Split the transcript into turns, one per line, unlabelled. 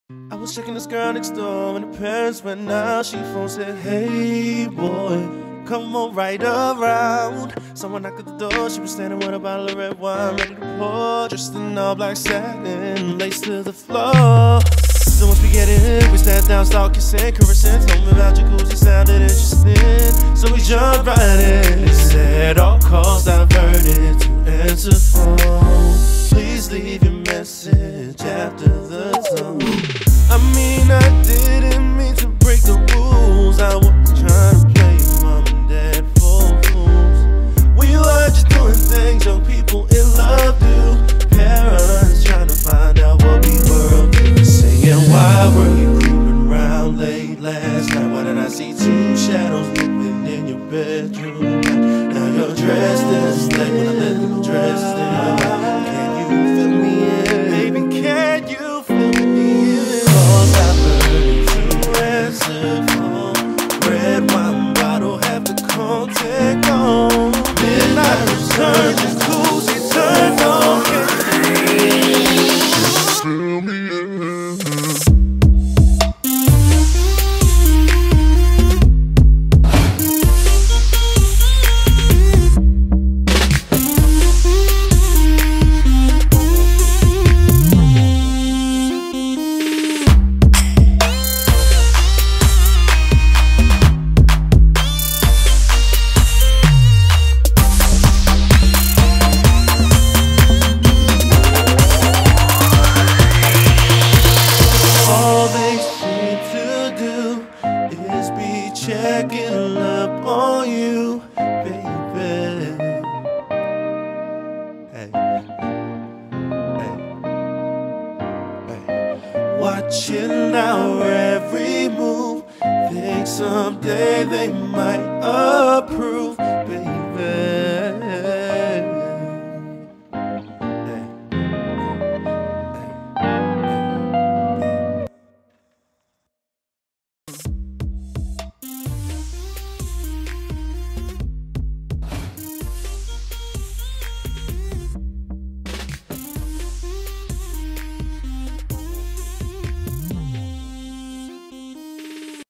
I was checking this girl next door when the parents went out. She phone said, hey boy, come on right around. Someone knocked at the door, she was standing with a bottle of red wine ready to pour, dressed in all black satin, lace to the floor. So once we get in, we sat down, start kissing, caressing, told me about jacuzzi, sounded interesting. So we jumped right in, said all calls diverted to answer phone. Please leave your message after the tone. I mean, I didn't mean to break the rules. I wasn't trying to play mom and dad for fools. We were just doing things young people in love do. Parents trying to find out what we were up to. Saying, why were you creeping around late last night? Why did I see two shadows moving in your bedroom? Now you're dressed in stay when I let them dress in. Can you feel me in? Baby, can you feel me in? Red wine bottle, have the contact on. Midnight return, jacuzzi turned on. Feel me in. Checking up on you, baby. Hey, hey, hey. Watching our every move. Think someday they might approve, baby.